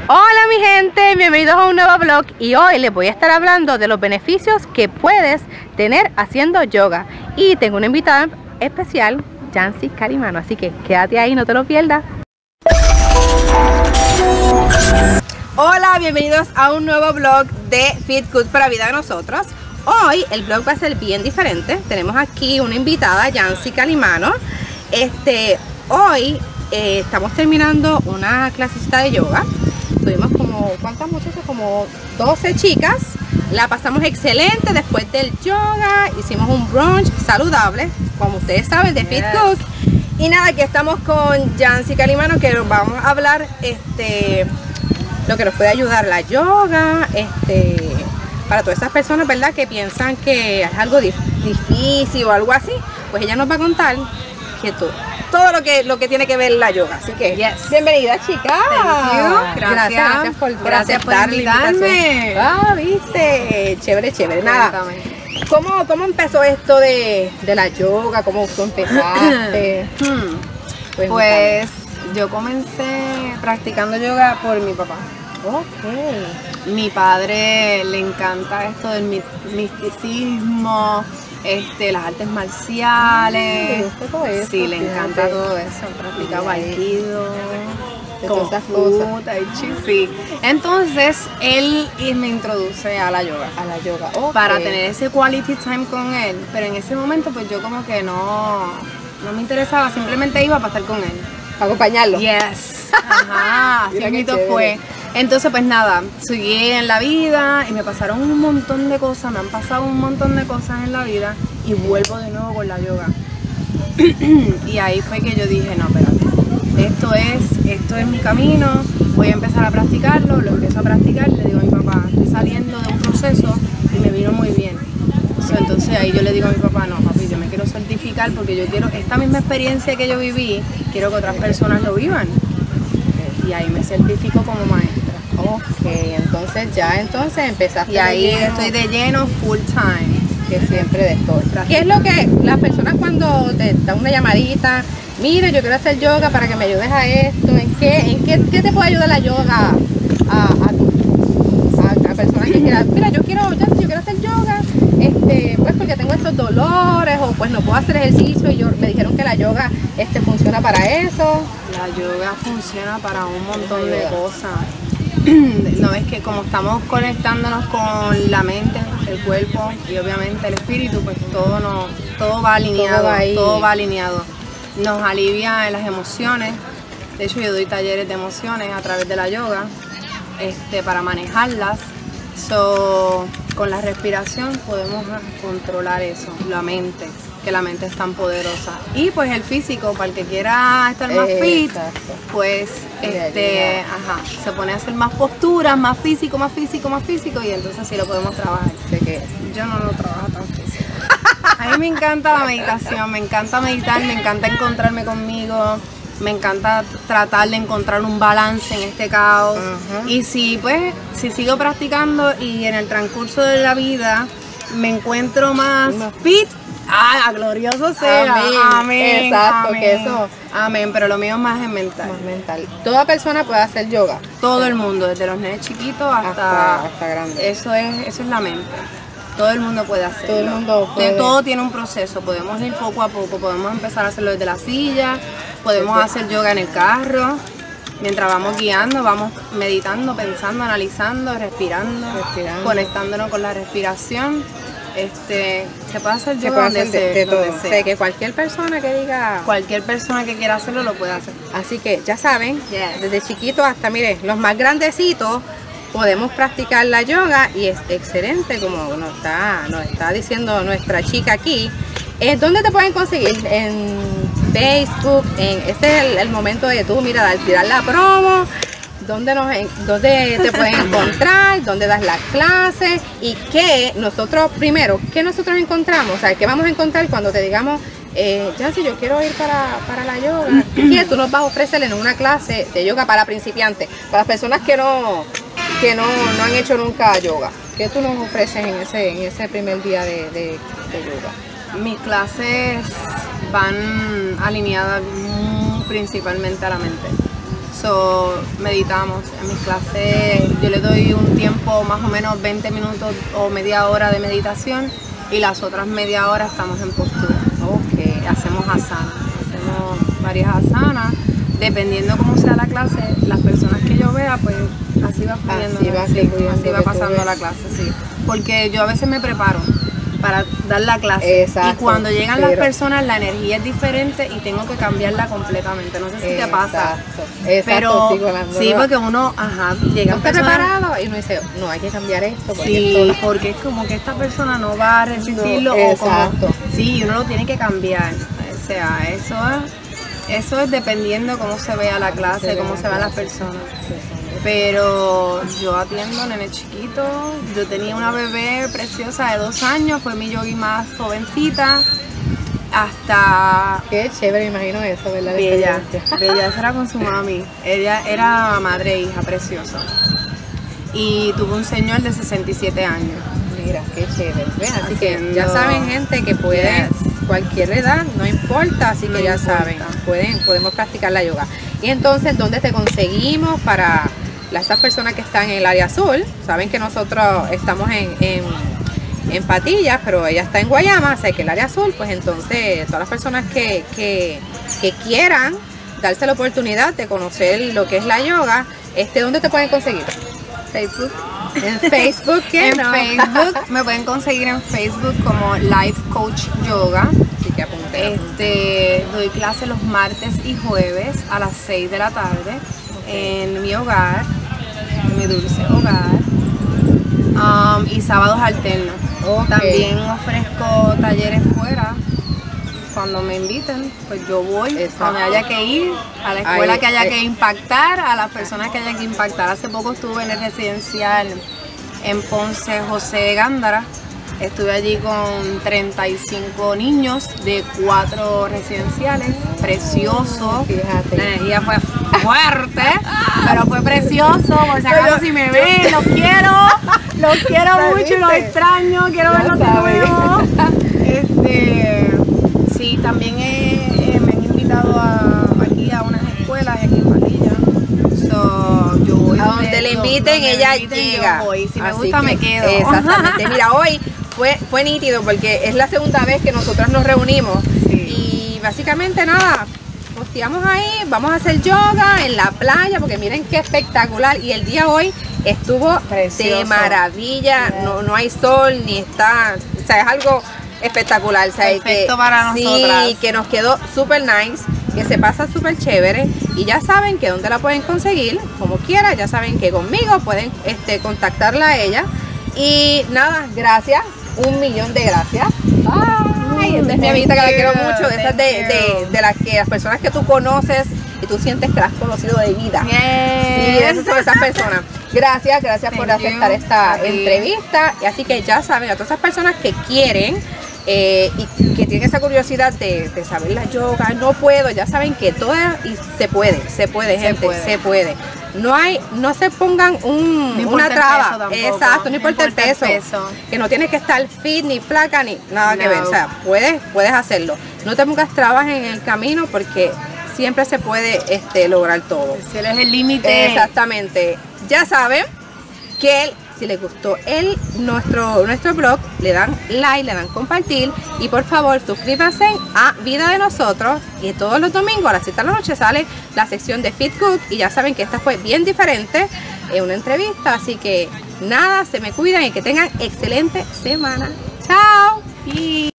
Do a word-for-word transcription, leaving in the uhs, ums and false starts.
Hola mi gente, bienvenidos a un nuevo vlog y hoy les voy a estar hablando de los beneficios que puedes tener haciendo yoga. Y tengo una invitada especial, Yancy Calimano, así que quédate ahí, no te lo pierdas. Hola, bienvenidos a un nuevo vlog de Fit Good para Vida de Nosotros. Hoy el vlog va a ser bien diferente. Tenemos aquí una invitada, Yancy Calimano. Este, hoy eh, estamos terminando una clasecita de yoga. Tuvimos como, ¿cuántas muchachas? Como doce chicas. La pasamos excelente después del yoga. Hicimos un brunch saludable, como ustedes saben, de Fit yes. Good. Y nada, aquí estamos con Yancy Calimano, que nos vamos a hablar este, lo que nos puede ayudar la yoga, este, para todas esas personas, ¿verdad?, que piensan que es algo dif difícil o algo así. Pues ella nos va a contar que todo, todo lo que lo que tiene que ver la yoga. Así que yes. Bienvenida, chicas. Gracias. Gracias, gracias por, gracias por invitarme. Ah, viste, chévere, chévere. Nada. ¿Cómo, ¿Cómo empezó esto de, de la yoga? ¿Cómo tú empezaste? hmm. Pues, pues yo comencé practicando yoga por mi papá. Ok. Mi padre le encanta esto del misticismo, este, las artes marciales. ¿Te gusta todo eso? Sí, le encanta todo eso. Practicaba aikido, kung fu, tai chi, sí. Entonces él me introduce a la yoga, a la yoga, okay. Para tener ese quality time con él. Pero en ese momento pues yo como que no, no me interesaba, simplemente iba para estar con él, para acompañarlo. Yes. Ajá, así mismo fue. Entonces pues nada, seguí en la vida y me pasaron un montón de cosas, me han pasado un montón de cosas en la vida y vuelvo de nuevo con la yoga. Y ahí fue que yo dije, no, espérate, esto es, esto es mi camino, voy a empezar a practicarlo, lo empiezo a practicar, le digo a mi papá, estoy saliendo de un proceso y me vino muy bien. So, entonces ahí yo le digo a mi papá, no papi, yo me quiero certificar porque yo quiero, esta misma experiencia que yo viví, quiero que otras personas lo vivan. Y ahí me certifico como maestra. Ok, entonces ya entonces empezaste. Y ahí de estoy de lleno full time. Que siempre de esto. ¿Qué es lo que las personas cuando te dan una llamadita? Mira, yo quiero hacer yoga para que me ayudes a esto. ¿En qué, en qué, qué te puede ayudar la yoga a, a, a, a personas que quieran? Mira, yo quiero, yo, yo quiero hacer yoga, este, pues porque tengo estos dolores o pues no puedo hacer ejercicio y yo, me dijeron que la yoga este, funciona para eso. La yoga funciona para un montón de cosas. No es que como estamos conectándonos con la mente, el cuerpo y obviamente el espíritu, pues todo no, todo va alineado, todo va, todo va alineado. Nos alivia en las emociones. De hecho yo doy talleres de emociones a través de la yoga, este, para manejarlas. So, con la respiración podemos controlar eso, la mente, que la mente es tan poderosa. Y pues el físico, para el que quiera estar más eh, fit, exacto. Pues este, ajá, se pone a hacer más posturas, más físico, más físico, más físico, y entonces así lo podemos trabajar. ¿De qué? Yo no lo trabajo tan físico. A mí me encanta la meditación, me encanta meditar, me encanta encontrarme conmigo, me encanta tratar de encontrar un balance en este caos. Uh-huh. Y si pues, si sigo practicando y en el transcurso de la vida me encuentro más no. fit, ¡ah, glorioso sea! Amén. Amén. Exacto, amén. Que eso. Amén, pero lo mío más es mental. Más mental. Toda persona puede hacer yoga. Todo el mundo, desde los nenes chiquitos hasta, hasta, hasta grandes. Eso es, eso es la mente. Todo el mundo puede hacerlo. Todo el mundo puede. Todo tiene un proceso. Podemos ir poco a poco. Podemos empezar a hacerlo desde la silla. Podemos sí, hacer yoga en el carro. Mientras vamos guiando, vamos meditando, pensando, analizando, respirando, respirando. Conectándonos con la respiración. Este, se puede hacer yoga donde, de, de todo. Sea. Sé que cualquier persona que diga, cualquier persona que quiera hacerlo lo puede hacer. Así que ya saben, yes. Desde chiquitos hasta, mire, los más grandecitos podemos practicar la yoga y es excelente, como nos está, nos está diciendo nuestra chica aquí. Eh, ¿Dónde te pueden conseguir? En Facebook, en, este es el, el momento de tú, mira, dar, tirar la promo. ¿Dónde, nos, ¿Dónde te pueden encontrar? ¿Dónde das las clases? Y qué nosotros, primero, ¿qué nosotros encontramos? O sea, ¿qué vamos a encontrar cuando te digamos, eh, Yancy, yo quiero ir para, para la yoga? ¿Qué tú nos vas a ofrecer en una clase de yoga para principiantes? Para las personas que no, que no, no han hecho nunca yoga. ¿Qué tú nos ofreces en ese, en ese primer día de, de, de yoga? Mis clases van alineadas principalmente a la mente. So, meditamos. En mis clases yo le doy un tiempo más o menos veinte minutos o media hora de meditación y las otras media hora estamos en postura. Ok. Hacemos asanas, hacemos varias asanas. Dependiendo cómo sea la clase, las personas que yo vea, pues así va fluyendo, así va, sí, fluyendo así va que tú pasando ves. la clase, sí. Porque yo a veces me preparo para dar la clase. Exacto, y cuando llegan pero- las personas la energía es diferente y tengo que cambiarla completamente. No sé si te pasa. Exacto, exacto, Pero sí, Rolando, sí, no. porque uno, ajá, llega No está personas. preparado y uno dice, no, hay que cambiar esto. Porque Sí, esto- porque es como que esta persona no va a resistirlo No, o como, exacto. sí, uno lo tiene que cambiar. O sea, eso es, eso es dependiendo cómo se vea la clase, ve cómo la se vean las clase. personas. Pero yo atiendo nenes chiquitos, yo tenía una bebé preciosa de dos años, fue mi yogi más jovencita, hasta Qué chévere, me imagino eso, ¿verdad? La Bella, experiencia. Bella, esa era con su mami. Ella era madre e hija, preciosa. Y tuvo un señor de sesenta y siete años. Mira, qué chévere. ¿Ves? Así que Haciendo- ya saben, gente, que pueden, Yes. cualquier edad, no importa, así que No ya importa. saben, pueden, podemos practicar la yoga. Y entonces, ¿dónde te conseguimos para las estas personas que están en el área azul? Saben que nosotros estamos en, en, en Patillas, pero ella está en Guayama, o sea que el área azul, pues entonces todas las personas que, que, que quieran darse la oportunidad de conocer lo que es la yoga, este, ¿dónde te pueden conseguir? Facebook. En Facebook, ¿qué En no? Facebook, me pueden conseguir en Facebook como Life Coach Yoga. Así que apunte, apunte. Este, doy clase los martes y jueves a las seis de la tarde en mi hogar, en mi dulce hogar. Um, y sábados alternos. Ok. También ofrezco talleres fuera. Cuando me inviten, pues yo voy, Exacto. cuando haya que ir, a la escuela Ahí, que haya ahí. que impactar, a las personas que haya que impactar. Hace poco estuve en el residencial en Ponce, José Gándara. Estuve allí con treinta y cinco niños de cuatro residenciales, precioso. Fíjate. La energía fue fuerte, pero fue precioso. Por si acaso, si me ven, los quiero, los quiero mucho y los ¿Viste? extraño, quiero Ya verlos de sabes. nuevo. Este, sí, también he- he- me han invitado a, aquí a unas escuelas aquí en Patilla. So, yo voy A donde le inviten, donde me ella inviten, yo llega. voy. Si me Así gusta, que, me quedo. Exactamente. Mira, hoy fue, fue nítido porque es la segunda vez que nosotros nos reunimos. Sí. Y básicamente nada, posteamos ahí, vamos a hacer yoga en la playa, porque miren qué espectacular. Y el día hoy estuvo Precioso. de maravilla, Yes. no, no hay sol ni está, o sea, es algo espectacular. O sea, Perfecto que, para nosotras. Sí, que nos quedó súper nice, que se pasa súper chévere. Y ya saben que dónde la pueden conseguir, como quiera, ya saben que conmigo pueden este, contactarla a ella. Y nada, gracias, un millón de gracias. Ay, esta es mi amiguita que la quiero mucho, de esas de, de, de las que las personas que tú conoces y tú sientes que las has conocido de vida. Sí, Yes. esas son esas personas. Gracias, gracias por Thank you. aceptar esta A ti. entrevista. Y así que ya saben, a todas esas personas que quieren eh, y que tienen esa curiosidad de, de saber la yoga, no puedo, ya saben que todo y se puede, se puede, Se gente, puede. se puede. No hay, no se pongan un, No importa una el traba. peso tampoco. Exacto, no importa, el, peso, peso. Que no tienes que estar fit ni flaca ni nada que No. ver. O sea, puedes, puedes hacerlo. No te pongas trabas en el camino porque siempre se puede este, lograr todo. Si él es el límite. Exactamente. Ya saben que el- si les gustó el, nuestro, nuestro blog, le dan like, le dan compartir y por favor suscríbanse a Vida de Nosotros, y todos los domingos a las siete de la noche sale la sección de Fit Cook y ya saben que esta fue bien diferente, en una entrevista, así que nada, se me cuidan y que tengan excelente semana. Chao. Sí.